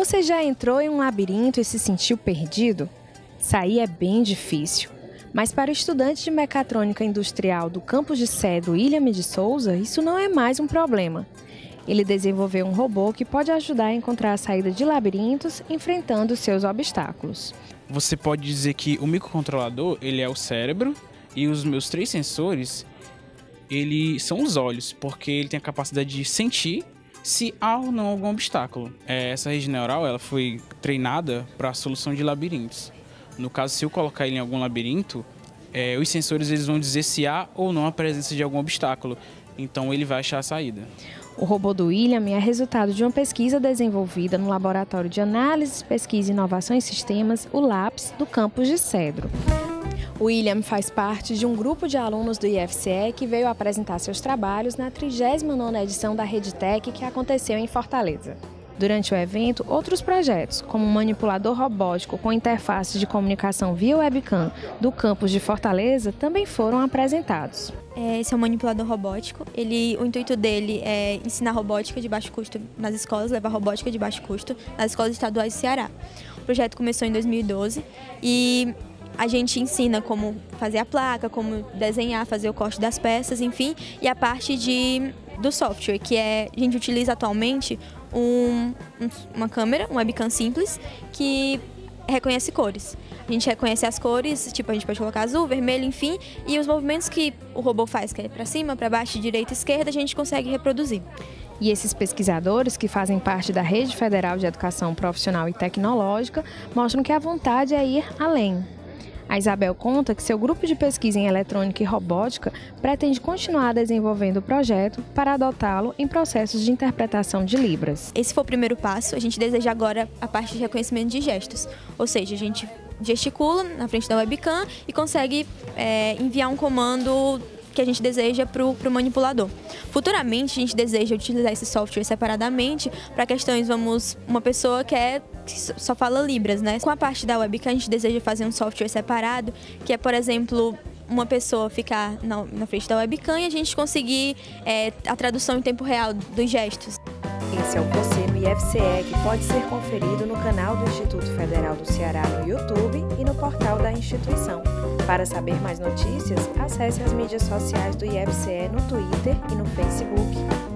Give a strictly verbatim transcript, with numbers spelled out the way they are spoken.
Você já entrou em um labirinto e se sentiu perdido? Sair é bem difícil. Mas para o estudante de mecatrônica industrial do campus de Cedro, William de Souza, isso não é mais um problema. Ele desenvolveu um robô que pode ajudar a encontrar a saída de labirintos, enfrentando seus obstáculos. Você pode dizer que o microcontrolador, ele é o cérebro, e os meus três sensores, ele são os olhos, porque ele tem a capacidade de sentir se há ou não algum obstáculo. É, essa rede neural ela foi treinada para a solução de labirintos. No caso, se eu colocar ele em algum labirinto, é, os sensores eles vão dizer se há ou não a presença de algum obstáculo. Então ele vai achar a saída. O robô do William é resultado de uma pesquisa desenvolvida no Laboratório de Análise, Pesquisa e Inovação em Sistemas, o LAPS, do campus de Cedro. O William faz parte de um grupo de alunos do I F C E que veio apresentar seus trabalhos na trigésima nona edição da RedeTech, que aconteceu em Fortaleza. Durante o evento, outros projetos, como um manipulador robótico com interface de comunicação via webcam do campus de Fortaleza, também foram apresentados. Esse é um manipulador robótico. Ele, o intuito dele é ensinar robótica de baixo custo nas escolas, levar robótica de baixo custo nas escolas estaduais do Ceará. O projeto começou em dois mil e doze e a gente ensina como fazer a placa, como desenhar, fazer o corte das peças, enfim, e a parte de, do software, que é, a gente utiliza atualmente um, um, uma câmera, um webcam simples, que reconhece cores. A gente reconhece as cores, tipo, a gente pode colocar azul, vermelho, enfim, e os movimentos que o robô faz, que é para cima, para baixo, direita, esquerda, a gente consegue reproduzir. E esses pesquisadores, que fazem parte da Rede Federal de Educação Profissional e Tecnológica, mostram que a vontade é ir além. A Isabel conta que seu grupo de pesquisa em eletrônica e robótica pretende continuar desenvolvendo o projeto para adotá-lo em processos de interpretação de Libras. Esse foi o primeiro passo, a gente deseja agora a parte de reconhecimento de gestos, ou seja, a gente gesticula na frente da webcam e consegue é, enviar um comando que a gente deseja para o manipulador. Futuramente, a gente deseja utilizar esse software separadamente para questões, vamos, uma pessoa que, é, que só fala Libras, né? Com a parte da webcam, a gente deseja fazer um software separado, que é, por exemplo, uma pessoa ficar na, na frente da webcam e a gente conseguir é, a tradução em tempo real dos gestos. Esse é o Você no I F C E, que pode ser conferido no canal do Instituto Federal do Ceará no YouTube e no portal da instituição. Para saber mais notícias, acesse as mídias sociais do I F C E no Twitter e no Facebook.